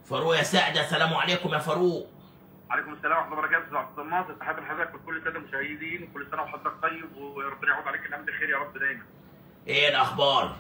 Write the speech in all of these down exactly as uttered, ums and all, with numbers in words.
فاروق يا سعده، السلام عليكم يا فاروق. عليكم السلام ورحمه الله وبركاته. عبد الناصر، تحياتي لحضرتك وكل الساده المشاهدين، وكل سنه وحضرتك طيب وربنا يعود عليك الامن بخير يا رب دايما. ايه الاخبار؟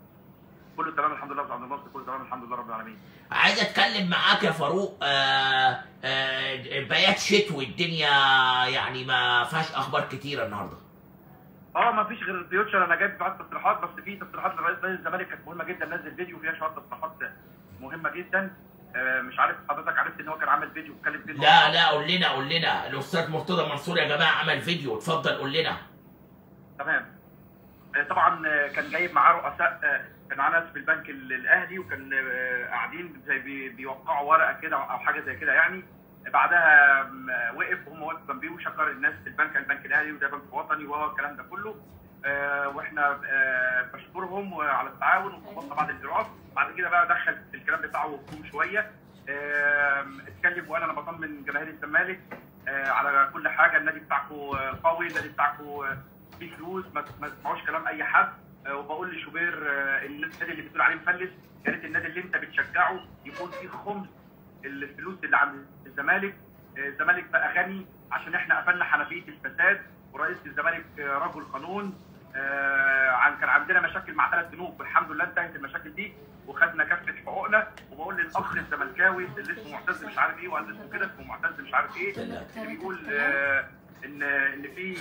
كله تمام الحمد لله يا عبد الناصر، كله تمام الحمد لله رب العالمين. عايز اتكلم معاك يا فاروق. آه آه بيات شتوي، الدنيا يعني ما فيهاش اخبار كتيره النهارده. اه ما فيش غير فيوتشر، انا جايب بعض تصريحات، بس في تصريحات لرئيس نادي الزمالك كانت مهمه جدا، نزل فيديو فيها شويه تصريحات مهمه جدا. آه مش عارف حضرتك عرفت ان هو كان عامل فيديو اتكلم فيه؟ لا لا قول لنا قول لنا الاستاذ مرتضى منصور يا جماعه عمل فيديو، اتفضل قول لنا. تمام. آه طبعا آه كان جايب معاه رؤساء، آه كان معاه ناس في البنك الاهلي، وكان آه قاعدين زي بي بيوقعوا ورقه كده او حاجه زي كده يعني. بعدها وقف وهم وقفوا جنبيه وشكر الناس في البنك البنك الاهلي وده بنك وطني وهو الكلام ده كله. آه واحنا آه بشكرهم على التعاون وخلصنا بعض الاجراءات. بعد كده بقى دخل في الكلام بتاعه هجوم شويه. آه اتكلم وقال انا بطمن جماهير الزمالك آه على كل حاجه، النادي بتاعكم قوي، النادي بتاعكم فيه فلوس، ما تسمعوش كلام اي حد. آه وبقول لشوبير آه النادي اللي بتقول عليه مفلس، يا ريت النادي اللي انت بتشجعه يكون فيه خمس الفلوس اللي عند الزمالك. الزمالك بقى غني عشان احنا قفلنا حنفيه الفساد، ورئيس الزمالك رجل قانون. عن كان عندنا مشاكل مع ثلاث بنوك والحمد لله انتهت المشاكل دي وخدنا كافه حقوقنا. وبقول للاخ الزملكاوي اللي اسمه معتز مش عارف ايه، ولا اسمه كده اسمه معتز مش عارف ايه، اللي بيقول ان ان في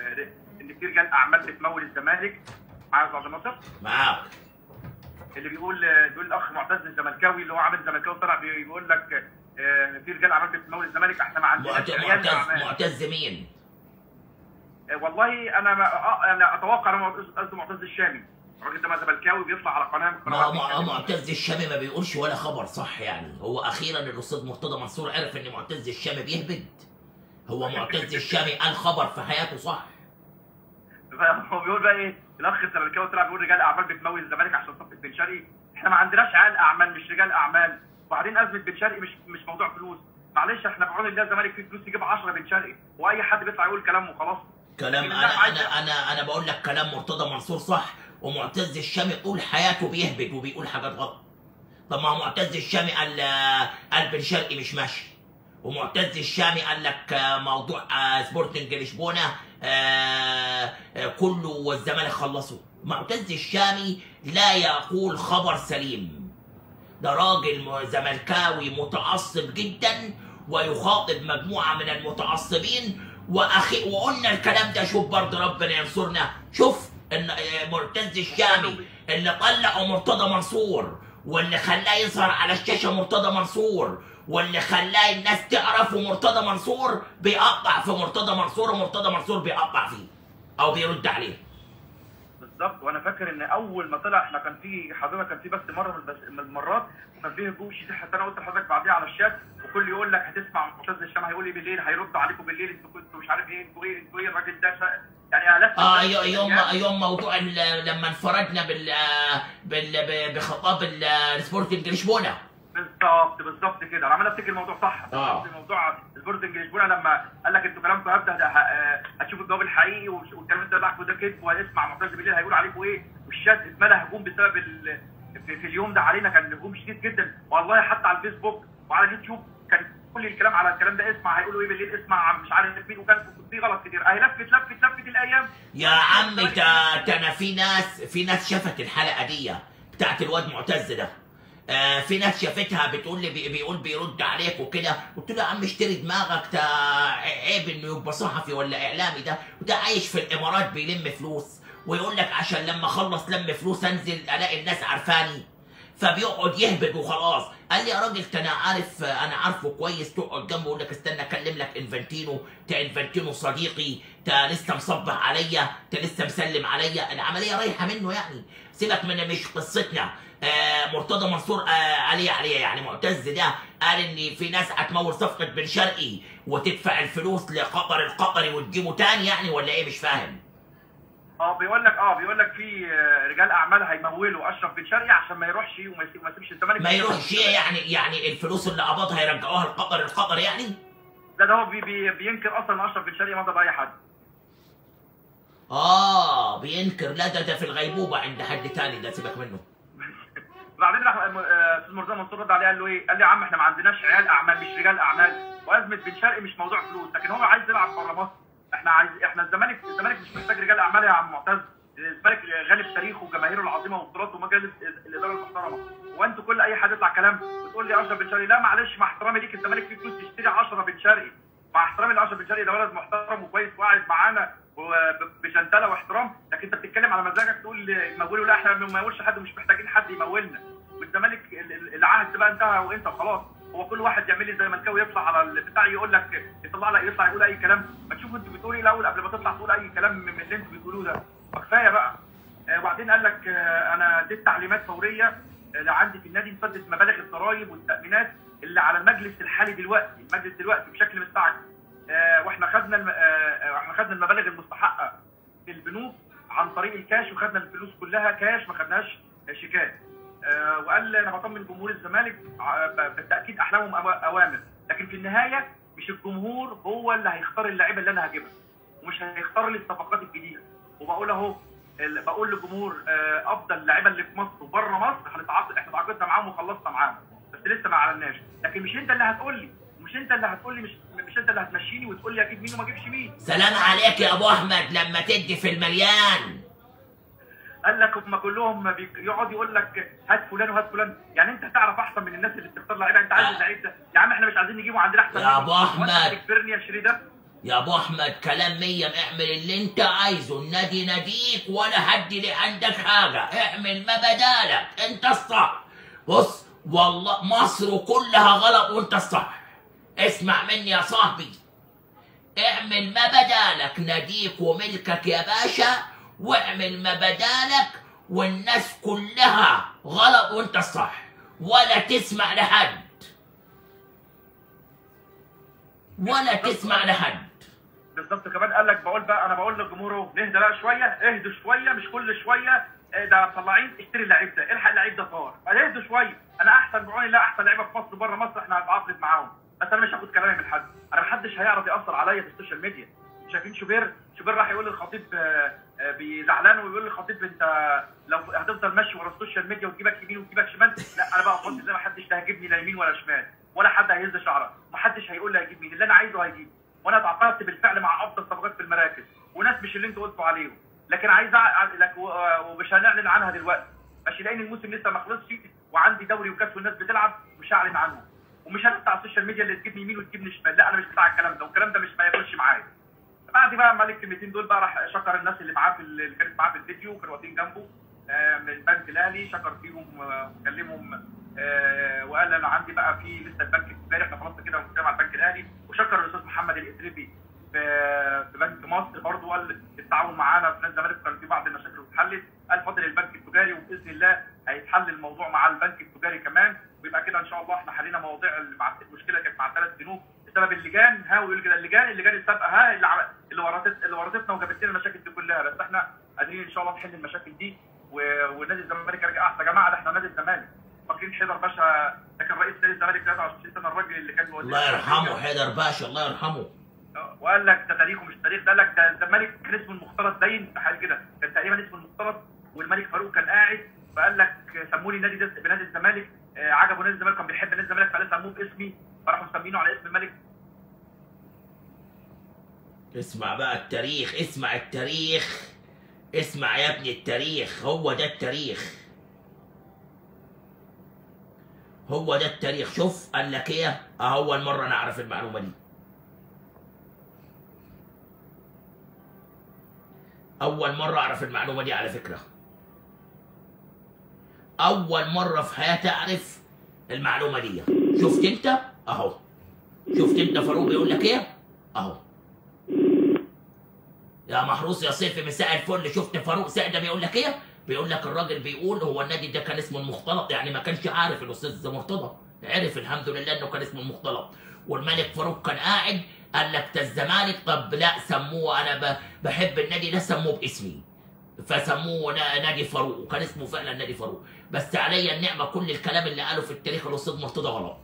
ان في رجال اعمال بتمول الزمالك. معايا يا عبد الناصر؟ معاك. اللي بيقول بيقول الاخ معتز الزملكاوي اللي هو عامل زملكاوي طلع بيقول لك في رجال اعمال بتمول الزمالك، احنا ما عندناش معتز معتز معتز مين؟ والله انا ما انا اتوقع انا قصدي معتز الشامي، الراجل ده زملكاوي بيطلع على قناه من قنوات. معتز الشامي ما بيقولش ولا خبر صح يعني. هو اخيرا الاستاذ مرتضى منصور عرف ان معتز الشامي بيهبد. هو معتز الشامي قال خبر في حياته صح. هو بيقول بقى ايه؟ الاخ الزملكاوي طلع بيقول رجال اعمال بتمول الزمالك عشان صفقه بن شرقي. احنا ما عندناش عيال اعمال مش رجال اعمال. وبعدين ازمه بن شرقي مش مش موضوع فلوس، معلش احنا بعون الله الزمالك فيه فلوس يجيب عشرة بن شرقي، واي حد بيطلع يقول كلام وخلاص. كلام انا انا انا انا بقول لك كلام مرتضى منصور صح، ومعتز الشامي طول حياته بيهبد وبيقول حاجات غلط. طب ما هو معتز الشامي قال قال بن شرقي مش ماشي، ومعتز الشامي قال لك موضوع سبورتنج لشبونه كله والزمالك خلصوا. معتز الشامي لا يقول خبر سليم، ده راجل زملكاوي متعصب جدا ويخاطب مجموعه من المتعصبين. واخي وقلنا الكلام ده، شوف برضه ربنا ينصرنا، شوف ان معتز الشامي اللي طلعه مرتضى منصور واللي خلاه يظهر على الشاشه مرتضى منصور واللي خلاه الناس تعرفه مرتضى منصور بيقطع في مرتضى منصور ومرتضى منصور بيقطع فيه او بيرد عليه. بالظبط. وانا فاكر ان اول ما طلع احنا كان في حضرتك كان في بس مره من المرات وكان فيه هجوم شديد، حتى انا قلت لحضرتك بعديها على الشات، وكل يقول لك هتسمع معتز الشامي هيقول ايه بالليل، هيرد عليكم بالليل، انتوا كنتوا مش عارف ايه، انتوا ايه انتوا ايه الراجل ده يعني الف. اه يوم يوم موضوع لما انفردنا بال بال بخطاب السبورتنج لشبونه. بالظبط بالظبط كده، انا عمال افتكر الموضوع صح. اه موضوع سبورتنج لشبونه لما قال لك انتوا كلامكم هبدا هتشوفوا الجواب الحقيقي والكلام اللي بتاعكم ده كذب، وهنسمع معتز بالليل هيقول عليكم ايه، والشات اتملى هجوم بسبب ال... في, في اليوم ده علينا كان هجوم شديد جدا والله، حتى على الفيسبوك وعلى اليوتيوب كان كل الكلام على الكلام ده، اسمع هيقولوا ايه بالليل، اسمع مش عارف مين، وكان في غلط كتير. اهي لفت لفت لفت الايام يا عم. تا انا في ناس في ناس شافت الحلقه دي بتاعت الواد معتز ده. آه في ناس شافتها بتقول لي بي بيقول بيرد عليك وكده، قلت له يا عم اشتري دماغك، تا عيب انه يبقى صحفي ولا اعلامي، ده وده عايش في الامارات بيلم فلوس ويقول لك عشان لما اخلص لم فلوس انزل الاقي الناس عارفاني، فبيقعد يهبد وخلاص. قال لي يا راجل انا عارف انا عارفه كويس، تقعد جنبه يقول لك استنى اكلم لك انفانتينو، تا انفانتينو صديقي، تا لسه مصبح عليا، تا لسه مسلم عليا، العمليه رايحه منه يعني. سيبك من مش قصتنا. آه مرتضى منصور آه عليه عليه يعني معتز ده قال ان في ناس هتمول صفقه بن شرقي وتدفع الفلوس لقطر القطري وتجيبه تاني يعني، ولا ايه مش فاهم؟ اه بيقول لك اه بيقول لك في رجال اعمال هيمولوا اشرف بن شرقي عشان ما يروحش وما يسيبش الزمالك. ما يروحش يعني يعني الفلوس اللي قبضها يرجعوها لقطر القطري يعني؟ لا ده هو بي بي بينكر اصلا ان اشرف بن شرقي مضى باي حد. اه بينكر. لا ده ده في الغيبوبه عند حد تاني، ده سيبك منه. وبعدين راح استاذ مرتضى منصور رد عليه قال له ايه؟ قال لي يا عم احنا ما عندناش عيال اعمال مش رجال اعمال، وازمه بن شرقي مش موضوع فلوس، لكن هو عايز يلعب بره مصر. احنا عايز احنا الزمالك الزمالك مش محتاج رجال اعمال يا عم معتز. الزمالك غالب تاريخه وجماهيره العظيمه وبطولاته ومجالس الاداره المحترمه، وانتوا كل اي حد يطلع كلام وتقول لي اشرف بن شرقي، لا معلش مع احترامي ليك الزمالك فيه فلوس تشتري اشرف بن شرقي، مع احترامي لاشرف بن شرقي ده ولد محترم وكويس وقاعد معانا وبجنتله واحترام، لكن انت بتتكلم على مزاجك تقول يمولوا، لا احنا ما بنمولش حد ومش محتاجين حد يمولنا، والزمالك العهد بقى انتهى وانت خلاص. هو كل واحد يعمل لي زي منكاوي يطلع على البتاع يقول لك يطلع لك يطلع يقول اي كلام، ما تشوفوا انتوا بتقولوا ايه الاول قبل ما تطلع تقول اي كلام من اللي انتوا بتقولوه ده، فكفايه بقى. وبعدين قال لك انا اديت تعليمات فوريه عندي في النادي نسدد مبالغ الضرائب والتامينات اللي على المجلس الحالي دلوقتي، المجلس دلوقتي بشكل مستعجل، واحنا خدنا احنا خدنا المبالغ المستحقه في البنوك عن طريق الكاش، وخدنا الفلوس كلها كاش ما خدناش شيكات. وقال انا بطمن جمهور الزمالك بالتاكيد احلامهم اوامر، لكن في النهايه مش الجمهور هو اللي هيختار اللعيبه اللي انا هجيبها، ومش هيختار لي الصفقات الجديده. وبقول اهو بقول للجمهور افضل اللعيبه اللي في مصر وبره مصر هنتعاقد، احنا تعاقدنا معاهم وخلصنا معاهم بس لسه ما اعلناش، لكن مش انت اللي هتقول لي مش انت اللي هتقول لي مش مش انت اللي هتمشيني وتقول لي اجيب مين وما اجيبش مين. سلام عليك يا ابو احمد لما تدي في المليان. قال لك هم كلهم يقعد يقول لك هات فلان وهات فلان، يعني انت تعرف احسن من الناس اللي بتختار لعيبه، انت عايز اللعيب ده يا عم احنا مش عايزين نجيبه عندنا احسن يا ابو احمد تكبرني يا شري ده. يا ابو احمد كلام مية، اعمل اللي انت عايزه، النادي ناديك ولا حد لي عندك حاجه، اعمل ما بدالك انت الصح. بص والله مصر كلها غلط وانت الصح، اسمع مني يا صاحبي، اعمل ما بدالك، ناديك وملكك يا باشا، واعمل ما بدالك، والناس كلها غلط وانت الصح، ولا تسمع لحد ولا تسمع لحد. بالظبط. كمان قال لك بقول بقى انا بقول للجمهور اهو نهدى بقى شويه، اهدوا شويه، مش كل شويه ده مطلعين اشتري اللعيب ده، الحق اللعيب ده طار، اهدوا شويه، انا احسن بعون الله احسن لعيبه في مصر بره مصر احنا هنتعاقد معاهم، بس انا مش هاخد كلامي من حد، انا محدش هيعرف ياثر عليا في السوشيال ميديا. شايفين شوبير شوبير راح يقول للخطيب بيزعلان ويقول للخطيب انت لو هتفضل ماشي ورا السوشيال ميديا وتجيبك يمين وتجيبك شمال، لا انا بقى فاضي زي ما حدش هيجيبني لا يمين ولا شمال، ولا حد هيهز شعره، ما حدش هيقول لي هيجيب مين، اللي انا عايزه هيجيب، وانا اتعاقدت بالفعل مع افضل صفقات في المراكز وناس مش اللي انتوا قلتوا عليهم، لكن عايز لك ومش هنعلن عنها دلوقتي، ماشي، لان الموسم لسه ما خلصش وعندي دوري وكاس والناس بتلعب مش هعلن عنهم، ومش هنفتح على السوشيال ميديا اللي تجيبني يمين وتجيبني شمال، لا انا مش بتاع الكلام ده، والكلام ده مش ما ياكلش معايا. بعد بقى ما الكلمتين دول بقى راح شكر الناس اللي معاه في اللي كانت معاه في الفيديو وكانوا واقفين جنبه من البنك الاهلي، شكر فيهم وكلمهم وقال انا عندي بقى في لسه البنك التجاري احنا خلاص كده بنتكلم على البنك الاهلي، وشكر الاستاذ محمد الاتربي في في بنك مصر برضه، قال التعاون معانا في نادي الزمالك كان في بعض المشاكل واتحلت، قال فاضل البنك التجاري وباذن الله هيتحل الموضوع مع البنك التجاري كمان، ويبقى كده ان شاء الله احنا حلينا مواضيع المشكله كانت مع ثلاث بنوك بسبب اللجان، ها ويقول كده اللجان اللجان السابقه ها اللي اللي ورطت اللي ورطتنا وجابت لنا المشاكل دي كلها، بس احنا قادرين ان شاء الله نحل المشاكل دي ونادي الزمالك يرجع احسن. يا جماعه ده احنا نادي الزمالك، فاكرين حيدر باشا ده كان رئيس نادي الزمالك ثلاثة وعشرين سنه، الراجل اللي كان الله يرحمه حيدر باشا الله يرحمه، وقال لك ده تاريخه مش تاريخ، ده قال لك ده الزمالك كان اسمه المختلط باين حاجه كده، كان تقريبا اسمه المختلط، والملك فاروق كان قاعد فقال لك سموا لي نادي بنادي الزمالك، عجبه نادي الزمالك كان بيحب نادي الزمالك فقال سموه باسمي، فراحوا مسمينه على اسم الملك. اسمع بقى التاريخ، اسمع التاريخ، اسمع يا ابني التاريخ، هو ده التاريخ، هو ده التاريخ. شوف قال لك ايه، اول مره نعرف المعلومه دي، اول مره اعرف المعلومه دي على فكره، اول مره في حياتي اعرف المعلومه دي. شفت انت اهو، شفت انت فاروق بيقول لك ايه اهو، يا محروس يا صيفي مساء الفل، شفت فاروق سعده بيقول لك ايه؟ بيقول لك الراجل بيقول هو النادي ده كان اسمه المختلط، يعني ما كانش عارف الاستاذ مرتضى، عرف الحمد لله انه كان اسمه المختلط، والملك فاروق كان قاعد قال لك ده الزمالك، طب لا سموه انا بحب النادي ده سموه باسمي، فسموه نادي فاروق، وكان اسمه فعلا نادي فاروق، بس عليا النعمه كل الكلام اللي قاله في التاريخ الاستاذ مرتضى غلط.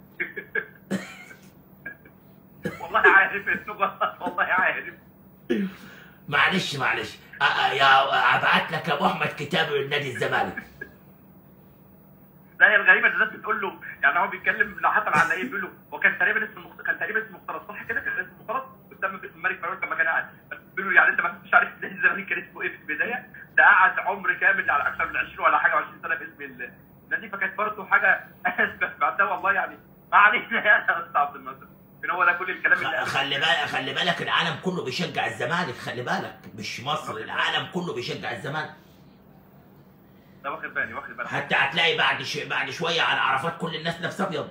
والله عارف انه غلط، والله عارف. معلش معلش يا ابعت لك يا ابو احمد كتاب نادي الزمالك. لا هي الغريبه ان الناس بتقول له يعني هو بيتكلم لو حتى على ايه بيقول له هو كان تقريبا اسمه مخ... كان تقريبا اسمه مختلط صح كده؟ كان اسمه مختلط وسمى باسم ملك فاروق لما كان قاعد. بيقول له يعني انت ما كنتش عارف ازاي الزمالك كان اسمه ايه في البدايه؟ ده قعد عمر كامل على اكثر من عشرين ولا حاجه و20 سنه باسم النادي. فكانت برضه حاجه سمعتها والله يعني. ما علينا يا استاذ عبد الناصر. ان هو ده كل الكلام اللي خلي بالك خلي بالك العالم كله بيشجع الزمالك، خلي بالك مش مصر، العالم كله بيشجع الزمالك. ده واخد بالي واخد بالي. حتى هتلاقي بعد ش... بعد شويه على عرفات كل الناس لابسه ابيض.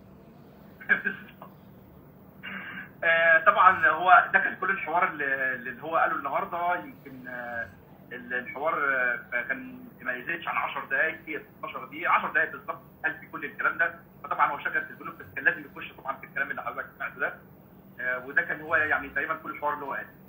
آه طبعا هو ده كان كل الحوار اللي, اللي هو قاله النهارده. يمكن آه الحوار آه كان ما يزيدش عن عشر دقائق، اتناشر دقيقه، عشر دقائق بالظبط قال في كل الكلام ده. فطبعا هو شجر التليفون بس كان لازم يخش طبعا في الكلام اللي حضرتك سمعته ده. آه وده كان هو يعني تقريبا كل الحوار اللي هو قاله.